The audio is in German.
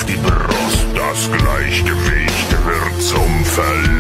auf die Brust, das Gleichgewicht wird zum Verlust.